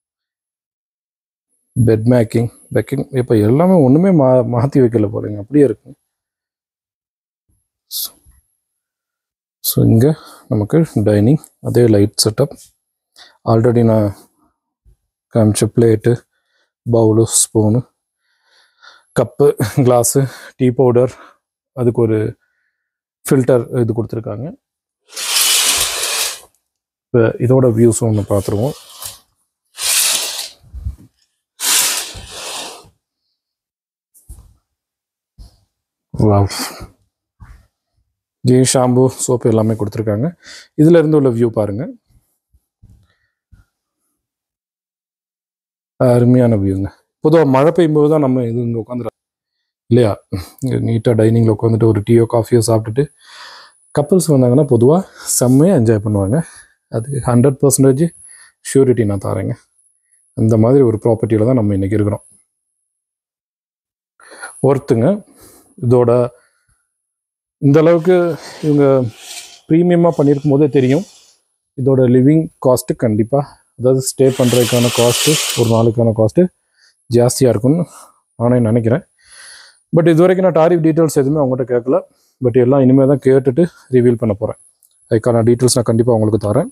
பெட் மேக்கிங் இப்போ எல்லாமே ஒன்றுமே மாற்றி வைக்கல போகிறீங்க, அப்படியே இருக்கு. ஸோ இங்கே நமக்கு டைனிங், அதே லைட் செட்டப். ஆல்ரெடி நான் காமிச்ச plate, bowl, spoon, cup, glass, tea powder, அதுக்கு ஒரு ஃபில்டர் இது கொடுத்துருக்காங்க. இப்போ இதோட வியூஸும் ஒன்று பார்த்துருவோம். ஷாம்பு, சோப்பு எல்லாமே கொடுத்துருக்காங்க. இதுல இருந்து உள்ள வியூ பாருங்க, அருமையான வியூங்க. பொதுவாக மழை பெய்யும்போது தான் நம்ம இது இங்கே உட்காந்துரு இல்லையா? நீட்டாக டைனிங்கில் உட்காந்துட்டு ஒரு டீயோ காஃபியோ சாப்பிட்டுட்டு கப்புள்ஸ் வந்தாங்கன்னா பொதுவாக செம்மையாக என்ஜாய் பண்ணுவாங்க. அதுக்கு 100% ஷூரிட்டி நான் தரேங்க. அந்த மாதிரி ஒரு ப்ராப்பர்ட்டியில் தான் நம்ம இன்றைக்கி இருக்கிறோம். ஒருத்துங்க இதோட இந்த அளவுக்கு இவங்க ப்ரீமியமாக பண்ணியிருக்கும் போதே தெரியும் இதோட லிவிங் காஸ்ட்டு கண்டிப்பாக, அதாவது ஸ்டே பண்ணுறதுக்கான காஸ்ட்டு, ஒரு நாளுக்கான காஸ்ட்டு ஜாஸ்தியாக இருக்கும்னு நானே நினைக்கிறேன். பட் இது வரைக்கும் நான் டாரிஃப் டீட்டெயில்ஸ் எதுவுமே அவங்ககிட்ட கேட்கல. பட் எல்லாம் இனிமேல் தான் கேட்டுட்டு ரிவீல் பண்ண போகிறேன். அதுக்கான டீட்டெயில்ஸ் நான் கண்டிப்பாக உங்களுக்கு தரேன்.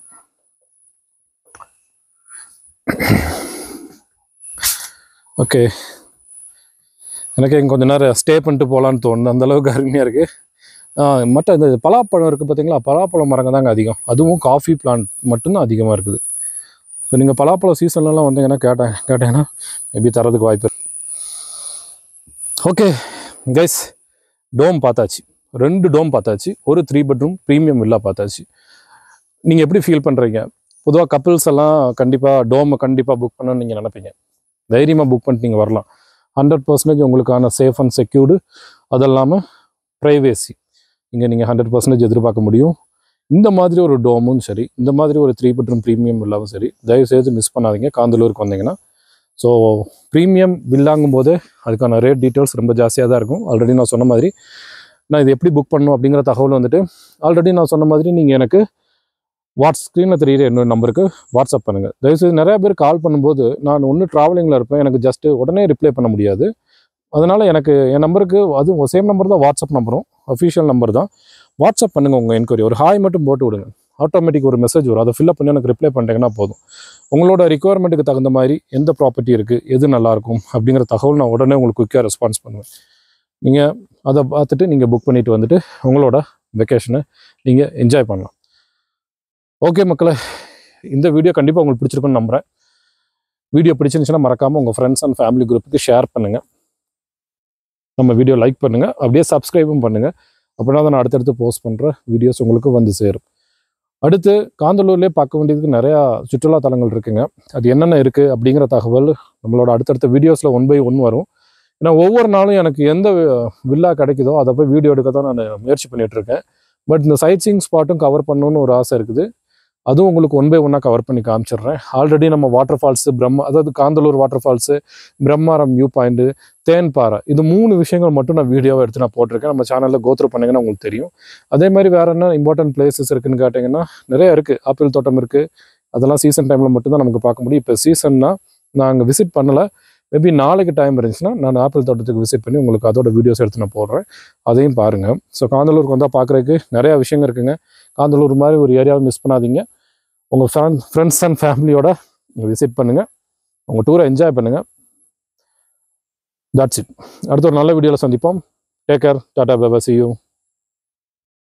ஓகே, எனக்கு இங்கே கொஞ்சம் நேரம் ஸ்டே பண்ணிட்டு போகலான்னு தோணுது, அந்தளவுக்கு அருமையாக இருக்குது. மற்ற இந்த பலாப்பழம் இருக்குது பார்த்தீங்களா, பலாப்பழம் மரங்க தாங்க அதிகம். அதுவும் காஃபி பிளான்ட் மட்டும்தான் அதிகமாக இருக்குது. ஸோ நீங்கள் பலாப்பழம் சீசன்லலாம் வந்தீங்கன்னா கேட்டீங்கன்னா மேபி தரதுக்கு வாய்ப்பு. ஓகே கைஸ், டோம் பார்த்தாச்சு, 2 டோம் பார்த்தாச்சு, ஒரு 3 பெட்ரூம் ப்ரீமியம் வில்லா பார்த்தாச்சு. நீங்கள் எப்படி ஃபீல் பண்ணுறீங்க? பொதுவாக கப்புள்ஸ் எல்லாம் கண்டிப்பாக டோமை கண்டிப்பாக புக் பண்ணணும்னு நீங்கள் நினைப்பீங்க. தைரியமாக புக் பண்ணிட்டு நீங்கள் வரலாம். 100% உங்களுக்கான சேஃப் அண்ட் செக்யூர்டு, அது இல்லாமல் ப்ரைவேசி இங்கே நீங்கள் 100% எதிர்பார்க்க முடியும். இந்த மாதிரி ஒரு டோமும் சரி, இந்த மாதிரி ஒரு 3 பெட்ரூம் ப்ரீமியம் வில்லாவும் சரி, தயவுசெய்து மிஸ் பண்ணாதீங்க காந்தலூருக்கு வந்தீங்கன்னா. ஸோ ப்ரீமியம் வில்லாங்கும் போது அதுக்கான ரேட் டீட்டெயில்ஸ் ரொம்ப ஜாஸ்தியாக தான் இருக்கும். ஆல்ரெடி நான் சொன்ன மாதிரி நான் இது எப்படி புக் பண்ணணும் அப்படிங்கிற தகவல் வந்துட்டு ஆல்ரெடி நான் சொன்ன மாதிரி நீங்கள் எனக்கு ஸ்க்ரீனில் தெரியுற என்னோட நம்பருக்கு வாட்ஸ்அப் பண்ணுங்கள். தயவுசெய்து நிறையா பேர் கால் பண்ணும்போது நான் ஒன்று ட்ராவலிங்கில் இருப்பேன், எனக்கு ஜஸ்ட்டு உடனே ரிப்ளை பண்ண முடியாது. அதனால் எனக்கு என் நம்பருக்கு, அதுவும் சேம் நம்பர் தான் வாட்ஸ்அப் நம்பரும், அஃபிஷியல் நம்பர் தான். வாட்ஸ்அப் பண்ணுங்கள் உங்கள் என்கொயரி, ஒரு ஹாய் மட்டும் போட்டு விடுங்க. ஆட்டோமேட்டிக் ஒரு மெசேஜ் வரும். அதை ஃபில்அப் பண்ணி எனக்கு ரிப்ளை பண்ணிட்டீங்கன்னா போதும். உங்களோட ரிக்குவயர்மெண்ட்டுக்கு தகுந்த மாதிரி எந்த ப்ராப்பர்ட்டி இருக்குது, எது நல்லாயிருக்கும் அப்படிங்கிற தகவல் நான் உடனே உங்களுக்கு குயிக்காக ரெஸ்பான்ஸ் பண்ணுவேன். நீங்கள் அதை பார்த்துட்டு நீங்கள் புக் பண்ணிவிட்டு வந்துட்டு உங்களோட வெக்கேஷனை நீங்கள் என்ஜாய் பண்ணலாம். ஓகே மக்களே, இந்த வீடியோ கண்டிப்பாக உங்களுக்கு பிடிச்சிருக்குன்னு நம்புகிறேன். வீடியோ பிடிச்சிருந்துச்சுன்னா மறக்காமல் உங்கள் ஃப்ரெண்ட்ஸ் அண்ட் ஃபேமிலி குரூப்புக்கு ஷேர் பண்ணுங்கள். நம்ம வீடியோ லைக் பண்ணுங்கள், அப்படியே சப்ஸ்கிரைபும் பண்ணுங்கள். அப்படின்னா தான் நான் அடுத்தடுத்து போஸ்ட் பண்ணுற வீடியோஸ் உங்களுக்கு வந்து சேரும். அடுத்து காந்தலூர்லேயே பார்க்க வேண்டியதுக்கு நிறையா சுற்றுலா தலங்கள் இருக்குங்க. அது என்னென்ன இருக்குது அப்படிங்கிற தகவல் நம்மளோட அடுத்தடுத்த வீடியோஸில் 1 by 1 வரும். ஏன்னா ஒவ்வொரு நாளும் எனக்கு எந்த வில்லா கிடைக்குதோ அதை போய் வீடியோ எடுக்க தான் நான் முயற்சி பண்ணிகிட்ருக்கேன். பட் இந்த சைட் சீயிங் ஸ்பாட்டும் கவர் பண்ணணுன்னு ஒரு ஆசை இருக்குது. அதுவும் உங்களுக்கு 1 by 1 கவர் பண்ணி காமிச்சிடுறேன். ஆல்ரெடி நம்ம வாட்டர் ஃபால்ஸு, அதாவது Kanthalloor water falls, Brahmaram view point, Thenpara, இது 3 விஷயங்கள் மட்டும் நான் வீடியோவை எடுத்து நான் போட்டிருக்கேன். நம்ம சேனலில் கோத்ரூ பண்ணிங்கன்னா உங்களுக்கு தெரியும். அதே மாதிரி வேறு என்ன இம்பார்ட்டன்ட் பிளேசஸ் இருக்குதுன்னு கேட்டிங்கன்னா நிறையா இருக்குது. ஆப்பிள் தோட்டம் இருக்குது. அதெல்லாம் சீசன் டைமில் மட்டும்தான் நமக்கு பார்க்க முடியும். இப்போ சீசன்னா நான் அங்கே விசிட் பண்ணலை. மேபி நாளைக்கு டைம் இருந்துச்சுன்னா நான் ஆப்பிள் தோட்டத்துக்கு விசிட் பண்ணி உங்களுக்கு அதோட வீடியோஸ் எடுத்து நான் போடுறேன். அதையும் பாருங்கள். ஸோ காந்தலூருக்கு வந்தால் பார்க்குறதுக்கு நிறையா விஷயங்கள் இருக்குங்க. காந்தலூர் மாதிரி ஒரு ஏரியாவை மிஸ் பண்ணாதீங்க. உங்கள் ஃப்ரெண்ட்ஸ் அண்ட் ஃபேமிலியோட விசிட் பண்ணுங்கள். உங்கள் டூரை என்ஜாய் பண்ணுங்கள். That's it. அடுத்த ஒரு நல்ல வீடியோவில் சந்திப்போம். Take care. Tata, bye bye, see you.